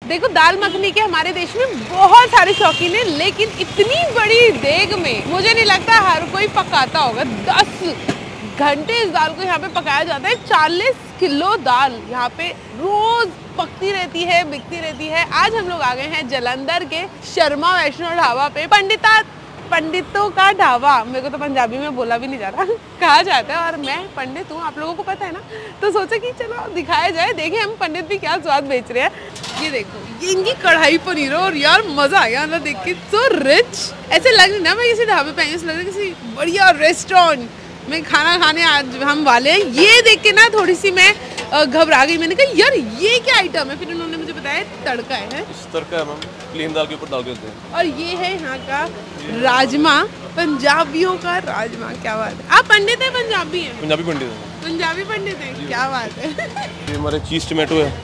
देखो दाल मखनी के हमारे देश में बहुत सारे शौकीन हैं, लेकिन इतनी बड़ी देग में मुझे नहीं लगता हर कोई पकाता होगा। 10 घंटे इस दाल को यहाँ पे पकाया जाता है। 40 किलो दाल यहाँ पे रोज पकती रहती है, बिकती रहती है। आज हम लोग आ गए हैं जालंधर के शर्मा वैष्णो ढाबा पे। पंडितों का ढाबा, मेरे को तो पंजाबी में बोला भी नहीं जा रहा कहा जाता है, और मैं पंडित हूँ, आप लोगों को पता है ना, तो सोचा कि चलो दिखाया जाए, देखें हम पंडित भी क्या स्वाद बेच रहे हैं। ये देखो, ये इनकी कढ़ाई पनीर, और यार मजा आ गया मतलब देख के, सो रिच। ऐसे लग रही ना मैं किसी ढाबे पे आई, ऐसे लग रहा है किसी बढ़िया रेस्टोरेंट में खाना खाने आज हम वाले हैं। ये देख के ना थोड़ी सी मैं घबरा गई। मैंने कहा यार ये क्या आइटम है, फिर उन्होंने मुझे बताया तड़का है। तड़का है मैम, प्लेन दाल के ऊपर डाल के देते हैं। और ये है यहाँ का राजमा, पंजाबियों का राजमा। क्या बात है, आप पंडित हैं? पंजाबी हैं? पंजाबी पंडित है। पंजाबी पंडित हैं, क्या बात है। ये हमारे चीज टमाटो है।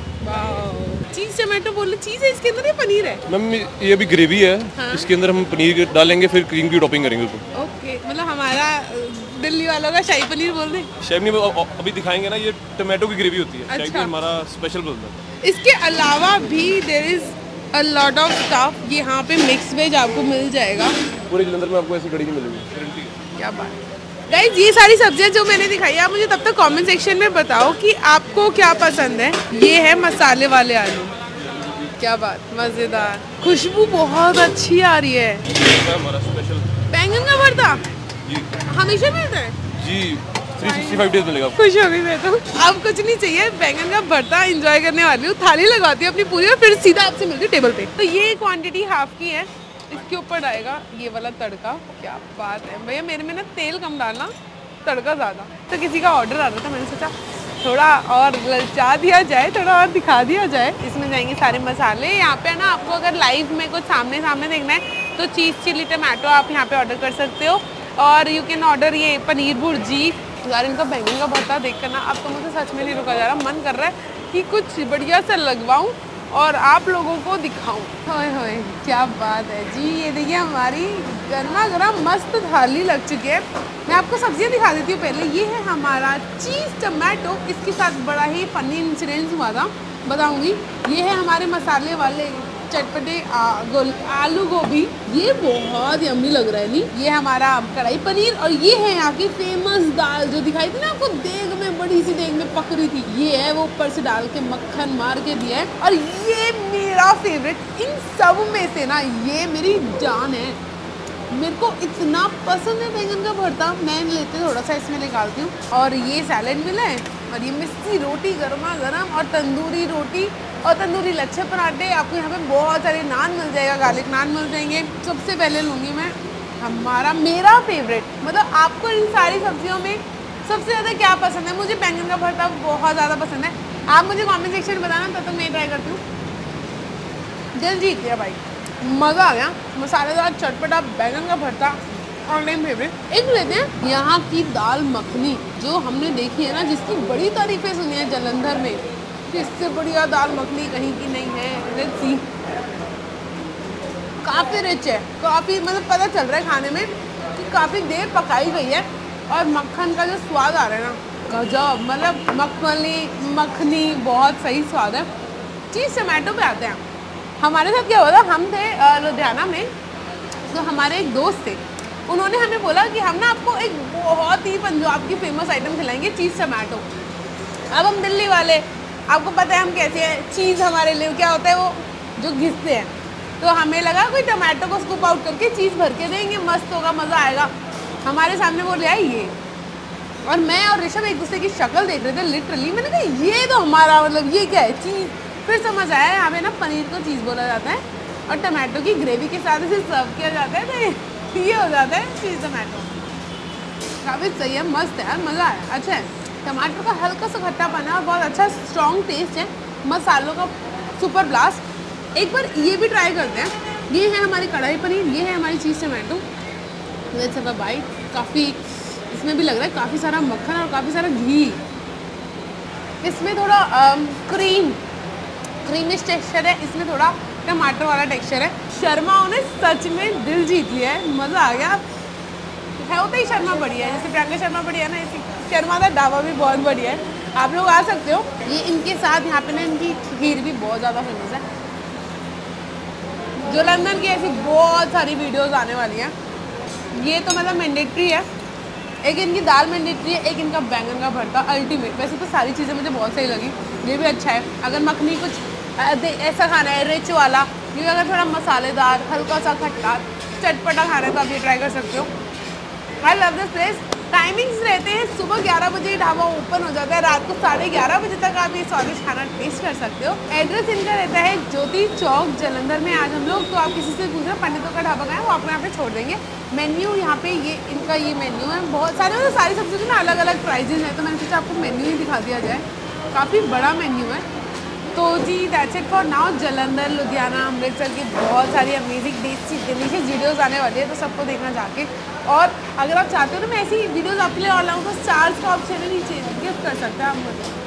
चीज टमाटो बोले, चीज है इसके अंदर, ये पनीर है मैम। ये अभी ग्रेवी है। हाँ? इसके अंदर हम पनीर डालेंगे, फिर क्रीम की टॉपिंग करेंगे ऊपर। ओके, मतलब हमारा दिल्ली वालों का शाही पनीर बोल रहे हैं। शाही पनीर अभी दिखाएंगे ना, ये टमाटो की ग्रेवी होती है। अच्छा। शाही पनीर हमारा स्पेशल बोलता है। इसके अलावा भी there is a lot of stuff. यहाँ पे मिक्स वेज आपको मिल जाएगा। पूरे जालंधर में आपको ऐसी कड़ी नहीं मिलेगी, गारंटी है। क्या बात है। गाइस, ये सारी सब्जियां जो मैंने दिखाई, आप मुझे तब तक कमेंट सेक्शन में बताओ कि आपको क्या पसंद है। ये है मसाले वाले आलू, क्या बात, मजेदार, खुशबू बहुत अच्छी आ रही है। हमारा स्पेशल बैंगन का भरता जी हमेशा मिलता है जी, 365 डेज मिलेगा। खुश हो गई मैं तो। अब कुछ नहीं चाहिए, बैंगन का भरता एंजॉय करने वाली हूँ। थाली लगवाती हूँ अपनी पूरी और फिर सीधा आपसे मिलती हूँ टेबल पे। तो ये क्वांटिटी हाफ की है, इसके ऊपर आएगा ये वाला तड़का। क्या बात है भैया, मेरे में ना तेल कम डालना, तड़का ज़्यादा। तो किसी का ऑर्डर आ रहा था, मैंने सोचा थोड़ा और ललचा दिया जाए, थोड़ा और दिखा दिया जाए। इसमें जाएंगे सारे मसाले। यहाँ पे ना आपको अगर लाइव में कुछ सामने सामने देखना है तो चीज़ चिली टमाटो आप यहाँ पे ऑर्डर कर सकते हो, और यू कैन ऑर्डर ये पनीर भुर्जी। यार इनका बैंगन का भरता देख कर ना अब तो मुझे सच में नहीं रुका जा रहा, मन कर रहा है कि कुछ बढ़िया सा लगवाऊँ और आप लोगों को दिखाऊं। होए होए, क्या बात है जी। ये देखिए हमारी गर्मा गर्म मस्त थाली लग चुकी है। मैं आपको सब्जियां दिखा देती हूँ पहले। ये है हमारा चीज़ टमाटो, इसके साथ बड़ा ही फनी इंसिडेंस हुआ था, बताऊंगी। ये है हमारे मसाले वाले चटपटे आलू गोभी, ये बहुत यम्मी लग रहा है नहीं। ये हमारा कढ़ाई पनीर, और ये है यहाँ की फेमस दाल जो दिखाई थी ना आपको, देग में, बड़ी सी देग में पक रही थी। ये है वो ऊपर से डाल के मक्खन मार के दिया है। और ये मेरा फेवरेट, इन सब में से ना ये मेरी जान है। मेरे को इतना पसंद है बैंगन का भरता, मैं लेते थोड़ा सा इसमें निकालती हूँ। और ये सैलेड मिला है, और ये मिस्सी रोटी गर्मा गर्म, और तंदूरी रोटी और तंदूरी लच्छे पराठे। आपको यहाँ पे बहुत सारे नान मिल जाएगा, गार्लिक नान मिल जाएंगे। सबसे पहले लूँगी मैं मेरा फेवरेट, मतलब आपको इन सारी सब्जियों में सबसे ज़्यादा क्या पसंद है? मुझे बैंगन का भरता बहुत ज़्यादा पसंद है। आप मुझे कमेंट सेक्शन में बताना, तब तक मैं ट्राई करती हूँ। दिल जीत गया भाई, मज़ा आ गया। मसालेदार चटपटा बैंगन का भरता ऑल टाइम फेवरेट। एक लेते हैं यहाँ की दाल मखनी, जो हमने देखी है ना, जिसकी बड़ी तारीफें सुनी है जालंधर में, इससे बढ़िया दाल मखनी कहीं की नहीं है। Let's see. काफ़ी रिच है, काफ़ी, मतलब पता चल रहा है खाने में कि काफ़ी देर पकाई गई है। और मक्खन का जो स्वाद आ रहा है ना, गजब, मतलब मखनी बहुत सही स्वाद है। चीज़ टमाटो पे आते हैं। हमारे साथ क्या हुआ था, हम थे लुधियाना में, तो हमारे एक दोस्त थे, उन्होंने हमें बोला कि हम ना आपको एक बहुत ही पंजाब की फेमस आइटम खिलाएंगे, चीज़ टमाटो। अब हम दिल्ली वाले, आपको पता है हम कैसे हैं, चीज़ हमारे लिए क्या होता है, वो जो घिसते हैं। तो हमें लगा कोई टमाटो को स्कूप आउट करके चीज़ भर के देंगे, मस्त होगा, मज़ा आएगा। हमारे सामने वो ले आई ये, और मैं और ऋषभ एक दूसरे की शक्ल देख रहे थे लिटरली। मैंने कहा ये तो हमारा, मतलब ये क्या है, चीज़। फिर समझ आया यहाँ पे ना पनीर को चीज़ बोला जाता है, और टमाटो की ग्रेवी के साथ इसे सर्व किया जाता है, तो ये हो जाता है चीज़ टमाटो। काफ़ी सही है, मस्त है यार, मज़ा आया। अच्छा है, टमाटर का हल्का सा खट्टापन है और बहुत अच्छा स्ट्रॉन्ग टेस्ट है, मसालों का सुपर ब्लास्ट। एक बार ये भी ट्राई करते हैं। ये है हमारी कढ़ाई पनीर, ये है हमारी चीज़ tomato. Let's have a bite. काफ़ी इसमें भी लग रहा है काफ़ी सारा मक्खन और काफ़ी सारा घी। इसमें थोड़ा क्रीमिश टेक्सचर है, इसमें थोड़ा टमाटर वाला टेक्सचर है। शर्माओं ने सच में दिल जीत लिया है, मज़ा आ गया है। होता ही शर्मा बढ़िया है, जैसे प्रियंका शर्मा बढ़िया है ना, ऐसी शर्मा का ढाबा भी बहुत बढ़िया है, आप लोग आ सकते हो। ये इनके साथ यहाँ पे ना इनकी खीर भी बहुत ज़्यादा फेमस है। जालंधर की ऐसी बहुत सारी वीडियोस आने वाली हैं। ये तो मतलब मैंडेटरी है, एक इनकी दाल मैंडेटरी है, एक इनका बैंगन का भरता अल्टीमेट। वैसे तो सारी चीज़ें मुझे बहुत सही लगी, ये भी अच्छा है। अगर मखनी कुछ ऐसा खाना है रिच वाला, ये अगर थोड़ा मसालेदार हल्का सा खट्टा चटपटा खाना है तो आप ये ट्राई कर सकते हो। I love this place. Timings रहते हैं सुबह 11 बजे ढाबा ओपन हो जाता है, रात को 11:30 बजे तक आप ये स्वादिष्ट खाना टेस्ट कर सकते हो। एड्रेस इनका रहता है ज्योति चौक जालंधर में। आज हम लोग तो आप किसी से पूछ रहे पंडितों का ढाबा का है, वो आपको यहाँ पे छोड़ देंगे। मेन्यू यहाँ पे ये इनका ये मेन्यू है, बहुत सारे मतलब सारी सब्जियों के ना अलग अलग प्राइजेज हैं, तो मैंने सोचा आपको मेन्यू ही दिखा दिया जाए। काफ़ी बड़ा मेन्यू है। तो जी that's it for now. Jalandhar, Ludhiana, Amritsar की बहुत सारी अमेजिंग डिलीशियस वीडियोस आने वाली है, तो सबको देखना जाके। और अगर आप चाहते हो ना मैं ऐसी वीडियोस आपके लिए और लाऊँ तो स्टार्स का ऑप्शन है नीचे, गिफ्ट कर सकते हैं आप मुझे।